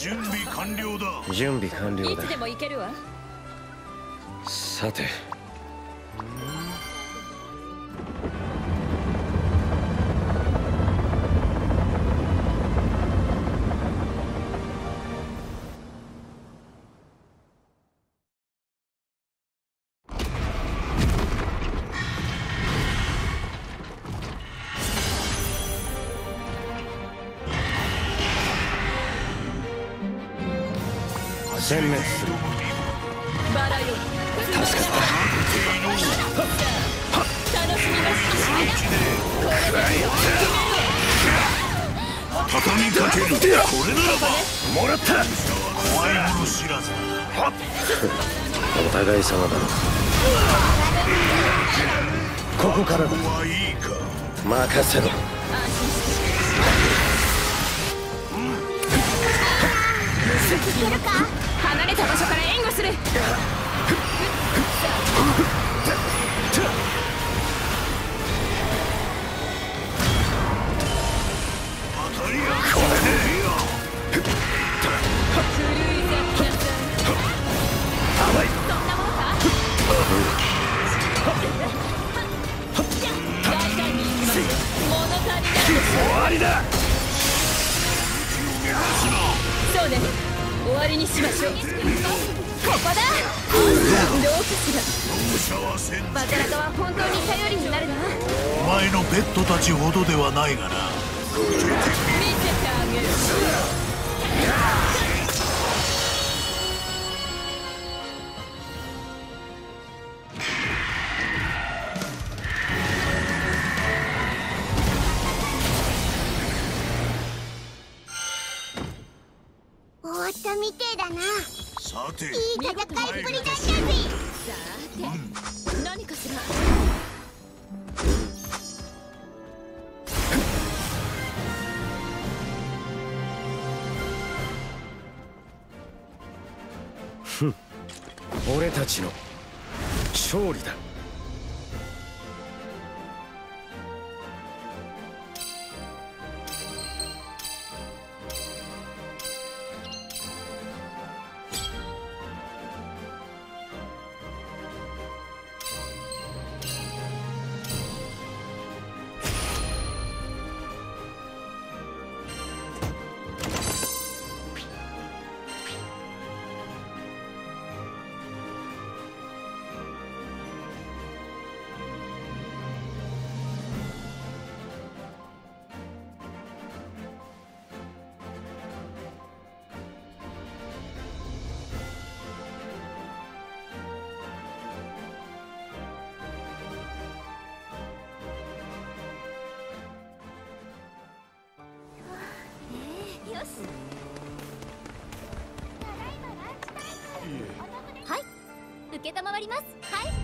準備完了だ。 準備完了だ。 いつでも行けるわ。 さて。殲滅する。 バラよ。 助かった。 楽しみましょう。 畳みかける。これならばもらった。 怖いもの知らず。 お互い様だ。ここからだ。 はいいか。 任せろ。 いけるか。離れた場所から援護する。 終わりだ。 そうね、終わりにしましょう。ここだ。どうかしら。バトラカは本当に頼りになるな。 お前のペットたちほどではないがな。 見せてあげる。 終わったみてえだな。 さて、 いい戦いっぷりだったぜ。 さて、何かしら。 俺たちの勝利だ。 はい、承ります。はい。